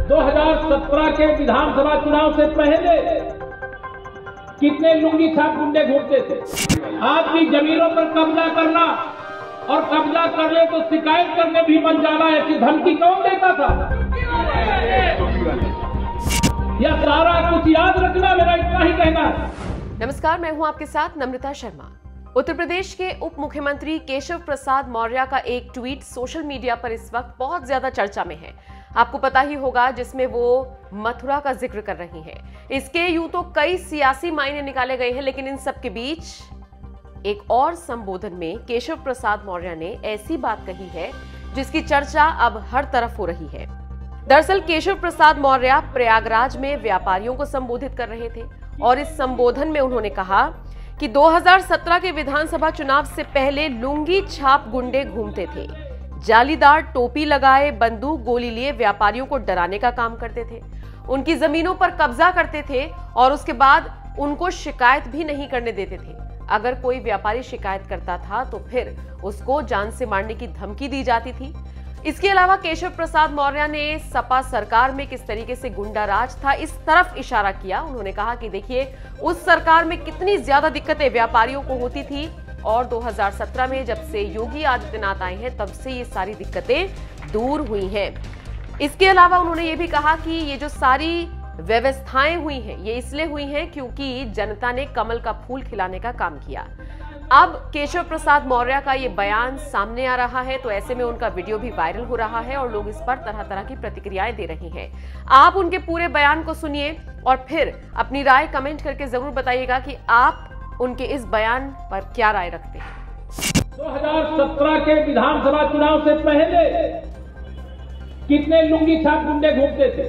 2017 के विधानसभा चुनाव से पहले कितने लुंगी छाप गुंडे घूमते थे। आज की जमीनों पर कब्जा करना और कब्जा कर ले तो शिकायत करने भी बन जाना, ऐसी धमकी कौन देता था? यह सारा कुछ याद रखना, मेरा इतना ही कहना है। नमस्कार, मैं हूं आपके साथ नम्रता शर्मा। उत्तर प्रदेश के उप मुख्यमंत्री केशव प्रसाद मौर्य का एक ट्वीट सोशल मीडिया पर इस वक्त बहुत ज्यादा चर्चा में है। आपको पता ही होगा, जिसमें वो मथुरा का जिक्र कर रही हैं। इसके यूं तो कई सियासी मायने निकाले गए हैं, लेकिन इन सब के बीच एक और संबोधन में केशव प्रसाद मौर्य ने ऐसी बात कही है जिसकी चर्चा अब हर तरफ हो रही है। दरअसल केशव प्रसाद मौर्य प्रयागराज में व्यापारियों को संबोधित कर रहे थे और इस संबोधन में उन्होंने कहा कि 2017 के विधानसभा चुनाव से पहले लुंगी छाप गुंडे घूमते थे, जालीदार टोपी लगाए बंदूक गोली लिए व्यापारियों को डराने का काम करते थे, उनकी जमीनों पर कब्जा करते थे और उसके बाद उनको शिकायत भी नहीं करने देते थे। अगर कोई व्यापारी शिकायत करता था तो फिर उसको जान से मारने की धमकी दी जाती थी। इसके अलावा केशव प्रसाद मौर्य ने सपा सरकार में किस तरीके से गुंडा राज था, इस तरफ इशारा किया। उन्होंने कहा कि देखिए, उस सरकार में कितनी ज्यादा दिक्कतें व्यापारियों को होती थी और 2017 में जब से योगी आदित्यनाथ आए हैं तब से ये सारी दिक्कतें दूर हुई हैं। इसके अलावा उन्होंने ये भी कहा कि ये जो सारी व्यवस्थाएं हुई हैं, ये इसलिए हुई हैं क्योंकि जनता ने कमल का फूल खिलाने का काम किया। अब केशव प्रसाद मौर्य का ये बयान सामने आ रहा है तो ऐसे में उनका वीडियो भी वायरल हो रहा है और लोग इस पर तरह तरह की प्रतिक्रियाएं दे रहे हैं। आप उनके पूरे बयान को सुनिए और फिर अपनी राय कमेंट करके जरूर बताइएगा कि आप उनके इस बयान पर क्या राय रखते हैं। 2017 के विधानसभा चुनाव से पहले कितने लुंगी छाप गुंडे घूमते थे,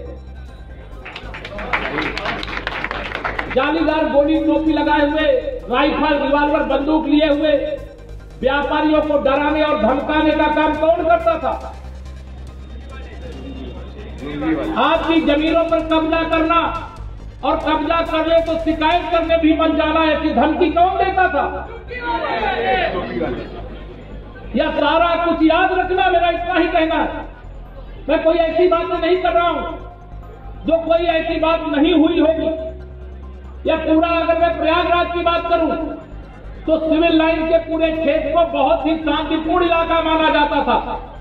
जालीदार गोली टोपी लगाए हुए, राइफल रिवाल्वर बंदूक लिए हुए व्यापारियों को डराने और धमकाने का काम कौन करता था? आज की जमीनों पर कब्जा करना और कब्जा कर ले तो शिकायत करने भी बन जाना, ऐसी धमकी कौन देता था? यह सारा कुछ याद रखना, मेरा इतना ही कहना है। मैं कोई ऐसी बात नहीं कर रहा हूं जो कोई ऐसी बात नहीं हुई होगी। या पूरा अगर मैं प्रयागराज की बात करूं तो सिविल लाइन के पूरे क्षेत्र को बहुत ही शांतिपूर्ण इलाका माना जाता था।